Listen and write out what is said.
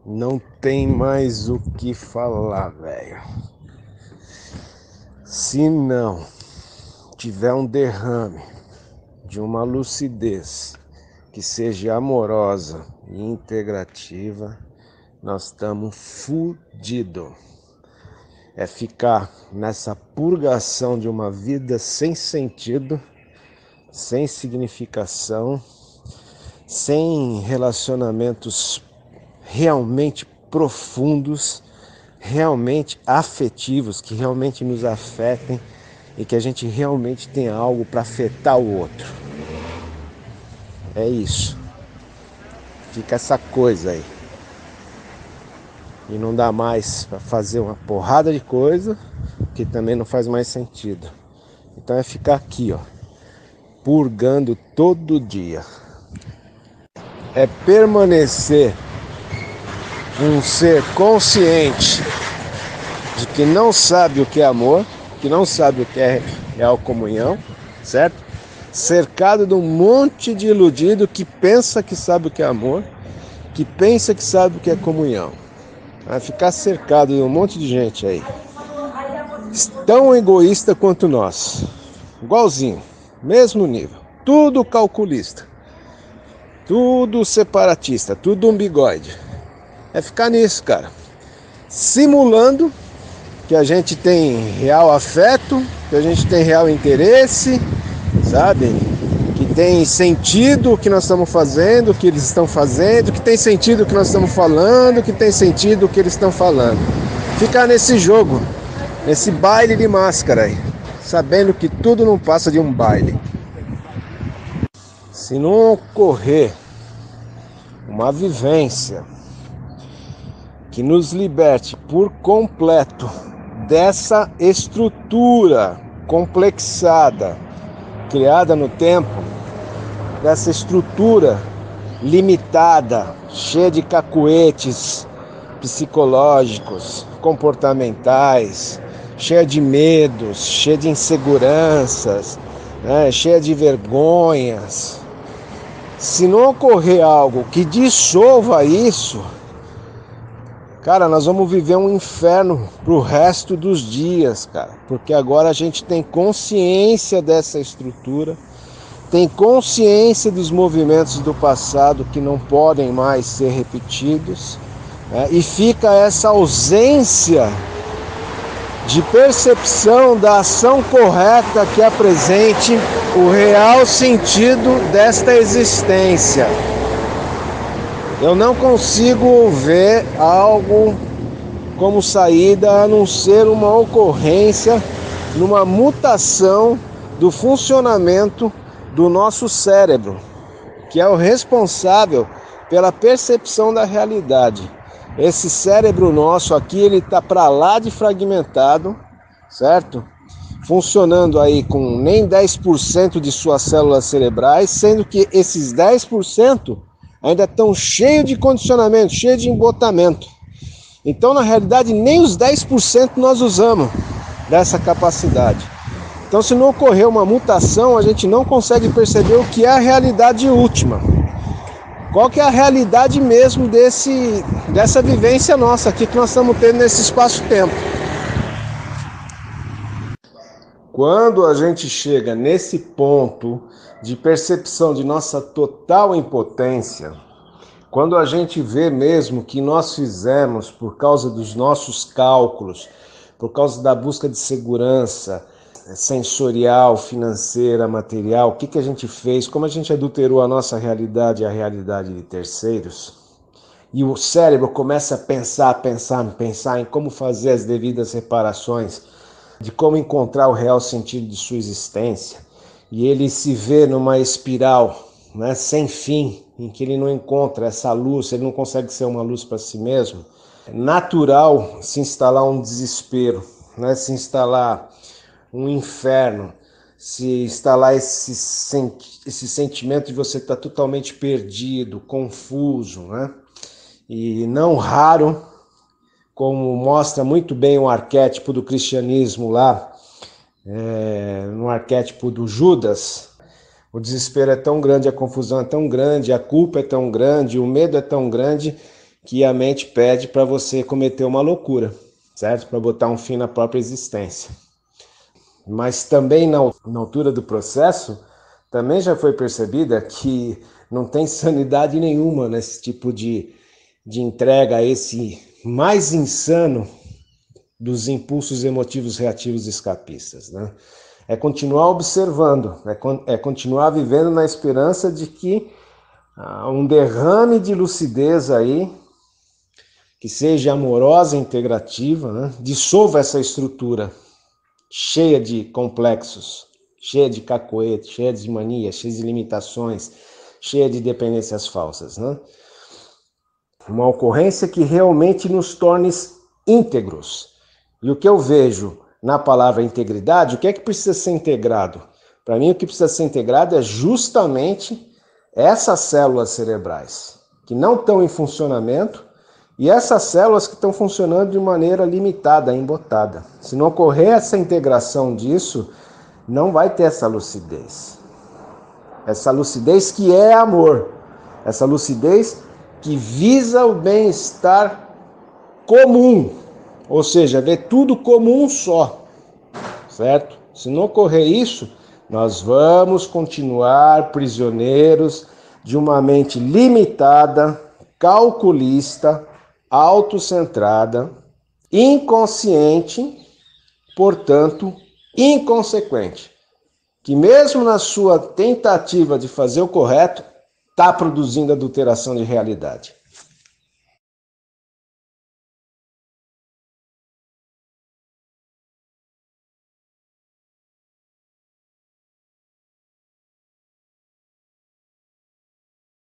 Não tem mais o que falar, velho. Se não tiver um derrame de uma lucidez que seja amorosa e integrativa, nós estamos fudidos. É ficar nessa purgação de uma vida sem sentido, sem significação, sem relacionamentos realmente profundos, realmente afetivos, que realmente nos afetem e que a gente realmente tenha algo para afetar o outro. É isso. Fica essa coisa aí. E não dá mais para fazer uma porrada de coisa que também não faz mais sentido. Então é ficar aqui, ó, purgando todo dia. É permanecer um ser consciente de que não sabe o que é amor, que não sabe o que é real comunhão, certo? Cercado de um monte de iludido que pensa que sabe o que é amor, que pensa que sabe o que é comunhão. Vai ficar cercado de um monte de gente aí, tão egoísta quanto nós, igualzinho, mesmo nível, tudo calculista, tudo separatista, tudo um bigode. É ficar nisso, cara, simulando que a gente tem real afeto, que a gente tem real interesse, sabe? Que tem sentido o que nós estamos fazendo, o que eles estão fazendo, que tem sentido o que nós estamos falando, que tem sentido o que eles estão falando. Ficar nesse jogo, nesse baile de máscara aí, sabendo que tudo não passa de um baile. Se não ocorrer uma vivência que nos liberte por completo dessa estrutura complexada, criada no tempo, dessa estrutura limitada, cheia de cacuetes psicológicos, comportamentais, cheia de medos, cheia de inseguranças, né, cheia de vergonhas. Se não ocorrer algo que dissolva isso, cara, nós vamos viver um inferno pro resto dos dias, cara. Porque agora a gente tem consciência dessa estrutura, tem consciência dos movimentos do passado que não podem mais ser repetidos, né? E fica essa ausência de percepção da ação correta que apresente o real sentido desta existência. Eu não consigo ver algo como saída a não ser uma ocorrência numa mutação do funcionamento do nosso cérebro, que é o responsável pela percepção da realidade. Esse cérebro nosso aqui, ele está para lá de fragmentado, certo? Funcionando aí com nem 10% de suas células cerebrais, sendo que esses 10% ainda estão cheios de condicionamento, cheios de embotamento. Então, na realidade, nem os 10% nós usamos dessa capacidade. Então, se não ocorrer uma mutação, a gente não consegue perceber o que é a realidade última. Qual que é a realidade mesmo dessa vivência nossa aqui que nós estamos tendo nesse espaço-tempo. Quando a gente chega nesse ponto de percepção de nossa total impotência, quando a gente vê mesmo que nós fizemos por causa dos nossos cálculos, por causa da busca de segurança sensorial, financeira, material, o que a gente fez, como a gente adulterou a nossa realidade e a realidade de terceiros, e o cérebro começa a pensar em como fazer as devidas reparações, de como encontrar o real sentido de sua existência, e ele se vê numa espiral, né, sem fim, em que ele não encontra essa luz, ele não consegue ser uma luz para si mesmo. É natural se instalar um desespero, né, se instalar um inferno, se instalar esse sentimento de você estar totalmente perdido, confuso, né? E não raro, como mostra muito bem o arquétipo do cristianismo lá, no arquétipo do Judas, o desespero é tão grande, a confusão é tão grande, a culpa é tão grande, o medo é tão grande, que a mente pede para você cometer uma loucura, certo? Para botar um fim na própria existência. Mas também na altura do processo, também já foi percebida que não tem sanidade nenhuma nesse tipo de entrega a esse mais insano dos impulsos emotivos reativos escapistas, né? É continuar observando, é continuar vivendo na esperança de que um derrame de lucidez aí, que seja amorosa e integrativa, né, dissolva essa estrutura cheia de complexos, cheia de cacoete, cheia de manias, cheia de limitações, cheia de dependências falsas, né? Uma ocorrência que realmente nos torne íntegros. E o que eu vejo na palavra integridade, o que é que precisa ser integrado? Para mim, o que precisa ser integrado é justamente essas células cerebrais, que não estão em funcionamento, e essas células que estão funcionando de maneira limitada, embotada. Se não ocorrer essa integração disso, não vai ter essa lucidez. Essa lucidez que é amor. Essa lucidez que visa o bem-estar comum. Ou seja, ver tudo como um só. Certo? Se não ocorrer isso, nós vamos continuar prisioneiros de uma mente limitada, calculista, autocentrada, inconsciente, portanto, inconsequente, que mesmo na sua tentativa de fazer o correto, está produzindo adulteração de realidade.